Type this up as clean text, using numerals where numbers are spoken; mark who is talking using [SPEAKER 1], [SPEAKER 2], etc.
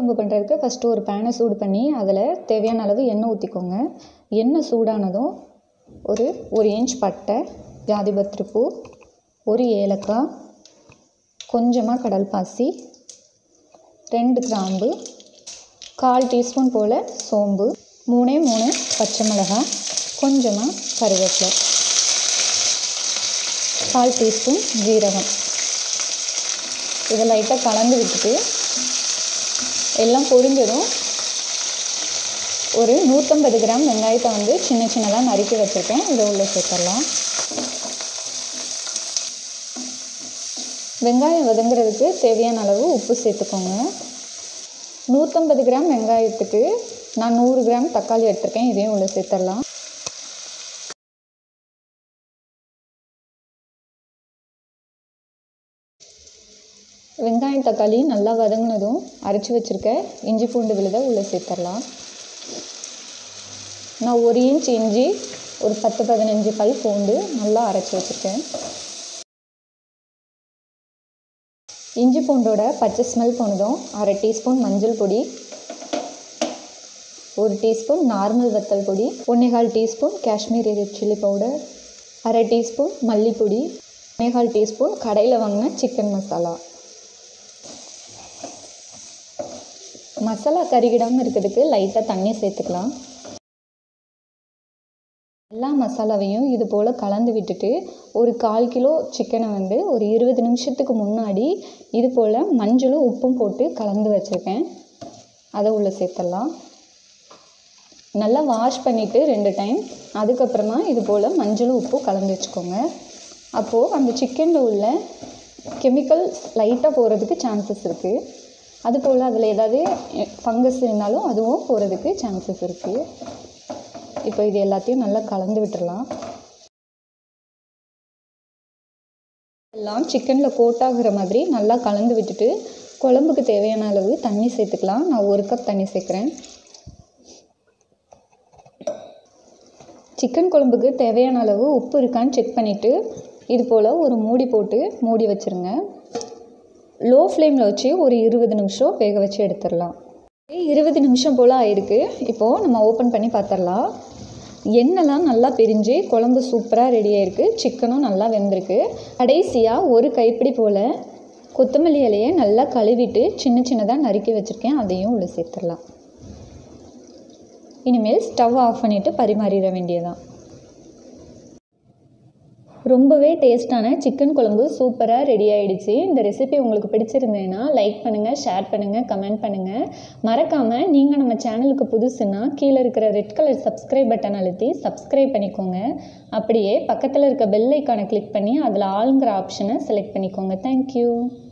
[SPEAKER 1] குழம்பு பண்ணுறதுக்கு ஃபஸ்ட்டு ஒரு பேனை சூடு பண்ணி அதில் தேவையான அளவு எண்ணெய் ஊற்றிக்கோங்க. எண்ணெய் சூடானதும் ஒரு இன்ச் பட்டை, ஜாதிபத்திரி பூ, ஒரு ஏலக்காய், கொஞ்சமாக கடல் பாசி, 2 கிராம்பு, 1/4 டீஸ்பூன் போல் சோம்பு, 3 பச்சை மிளகாய், கொஞ்சமாக கருவேப்பிலை, 1/4 டீஸ்பூன் ஜீரகம். இதை லைட்டாக கலந்து விட்டுட்டு எல்லாம் பொரிஞ்சதும் ஒரு 150 கிராம் வெங்காயத்தை வந்து சின்ன சின்னதாக நறுக்கி வச்சுருக்கேன். இதை உள்ளே சேர்த்துடலாம். வெங்காயம் வதங்குறதுக்கு தேவையான அளவு உப்பு சேர்த்துக்கோங்க. 150 கிராம் வெங்காயத்துக்கு நான் 100 கிராம் தக்காளி எடுத்துருக்கேன். இதையும் உள்ளே சேர்த்துடலாம். வெங்காயம் தக்காளி நல்லா வதங்கினதும் அரைச்சி வச்சுருக்க இஞ்சி பூண்டு விழுதை உள்ளே சேர்த்துடலாம். நான் 1 இன்ச் இஞ்சி, ஒரு 10-15 பல் பூண்டு நல்லா அரைச்சி வச்சுருக்கேன். இஞ்சி பூண்டோட பச்சை ஸ்மெல் போனதும் 1/2 டீஸ்பூன் மஞ்சள் பொடி, 1 டீஸ்பூன் நார்மல் வத்தல் பொடி, 1/4 teaspoon Kashmiri red chilli powder, 1/2 teaspoon மல்லிப்பொடி, 1/4 டீஸ்பூன் கடையில் வாங்கின சிக்கன் மசாலா. மசாலா கருகிடாமல் இருக்கிறதுக்கு லைட்டாக தண்ணி சேர்த்துக்கலாம். எல்லா மசாலாவையும் இது போல் கலந்து விட்டுட்டு ஒரு 1/4 கிலோ சிக்கனை வந்து ஒரு 20 நிமிஷத்துக்கு முன்னாடி இது போல் மஞ்சளும் உப்பும் போட்டு கலந்து வச்சுருக்கேன். அதை உள்ளே சேர்த்துடலாம். நல்லா வாஷ் பண்ணிவிட்டு 2 டைம் அதுக்கப்புறமா இது போல் மஞ்சளும் உப்பும் கலந்து வச்சுக்கோங்க. அப்போது அந்த சிக்கனில் உள்ள கெமிக்கல்ஸ் லைட்டாக போகிறதுக்கு சான்சஸ் இருக்குது. அதுபோல் அதில் ஏதாவது ஃபங்கஸ் இருந்தாலும் அதுவும் போகிறதுக்கு சான்சஸ் இருக்குது. இப்போ இது எல்லாத்தையும் நல்லா கலந்து விட்டுடலாம். எல்லாம் சிக்கனில் கோட் ஆகுற மாதிரி நல்லா கலந்து விட்டுட்டு குழம்புக்கு தேவையான அளவு தண்ணி சேர்த்துக்கலாம். நான் 1 கப் தண்ணி சேர்க்குறேன். சிக்கன் குழம்புக்கு தேவையான அளவு உப்பு இருக்கான்னு செக் பண்ணிவிட்டு இது போல் ஒரு மூடி போட்டு மூடி வச்சுருங்க. லோ ஃப்ளேமில் வச்சு ஒரு 20 நிமிஷம் வேக வச்சு எடுத்துடலாம். 20 நிமிஷம் போல் ஆயிருக்கு. இப்போது நம்ம ஓப்பன் பண்ணி பார்த்துடலாம். எண்ணெய்லாம் நல்லா பிரிஞ்சு குழம்பு சூப்பராக ரெடி ஆகிருக்கு. சிக்கனும் நல்லா வெந்திருக்கு. கடைசியாக ஒரு கைப்பிடி போல் கொத்தமல்லி இலையை நல்லா கழுவிட்டு சின்ன சின்னதாக நறுக்கி வச்சுருக்கேன். அதையும் உள்ளே சேர்த்துடலாம். இனிமேல் ஸ்டவ் ஆஃப் பண்ணிவிட்டு பரிமாறிட வேண்டியதான். ரொம்பவே டேஸ்ட்டான சிக்கன் குழம்பு சூப்பராக ரெடி ஆகிடுச்சு. இந்த ரெசிபி உங்களுக்கு பிடிச்சிருந்தேன்னா லைக் பண்ணுங்கள், ஷேர் பண்ணுங்கள், கமெண்ட் பண்ணுங்கள். மறக்காமல் நீங்கள் நம்ம சேனலுக்கு புதுசுன்னா கீழே இருக்கிற ரெட் கலர் சப்ஸ்கிரைப் பட்டன் அழுத்தி சப்ஸ்கிரைப் பண்ணிக்கோங்க. அப்படியே பக்கத்தில் இருக்க பெல் ஐக்கானை கிளிக் பண்ணி அதில் ஆளுங்கிற ஆப்ஷனை செலக்ட் பண்ணிக்கோங்க. தேங்க்யூ.